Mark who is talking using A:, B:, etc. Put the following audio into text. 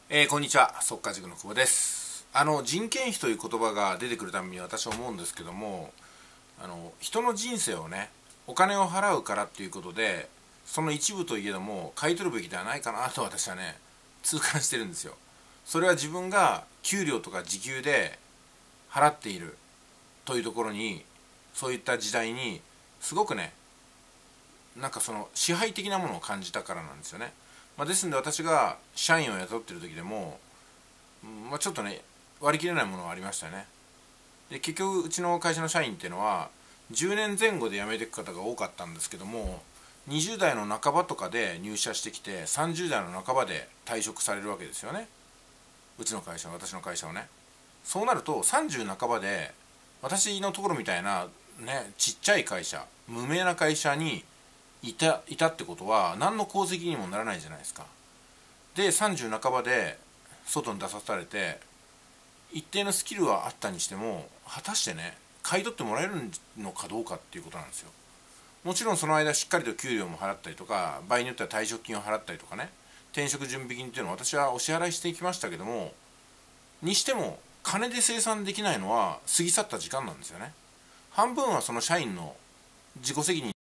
A: こんにちは、速稼塾の久保です。人件費という言葉が出てくるために私は思うんですけども、人の人生をね、お金を払うからっていうことで、その一部といえども買い取るべきではないかなと私はね、痛感してるんですよ。それは自分が給料とか時給で払っているというところに、そういった時代にすごくね、なんかその支配的なものを感じたからなんですよね。ですので私が社員を雇っている時でも、ちょっとね割り切れないものがありましたよね。で結局うちの会社の社員っていうのは10年前後で辞めていく方が多かったんですけども、20代の半ばとかで入社してきて30代の半ばで退職されるわけですよね。うちの会社、私の会社をね。そうなると30半ばで私のところみたいなね、ちっちゃい会社、無名な会社にいたってことは何の功績にもならないじゃないですか。で30半ばで外に出さされて、一定のスキルはあったにしても果たしてね買い取ってもらえるのかどうかっていうことなんですよ。もちろんその間しっかりと給料も払ったりとか、場合によっては退職金を払ったりとかね、転職準備金っていうのを私はお支払いしていきましたけども、にしても金で生産できないのは過ぎ去った時間なんですよね。半分はその社員の自己責任